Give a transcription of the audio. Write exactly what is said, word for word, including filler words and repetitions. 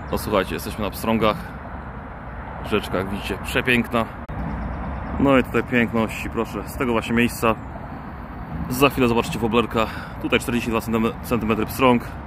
No słuchajcie, jesteśmy na Pstrągach. Rzeczka, jak widzicie, przepiękna. No i tutaj piękności, proszę, z tego właśnie miejsca. Za chwilę zobaczycie woblerka. Tutaj czterdzieści dwa centymetry pstrąg.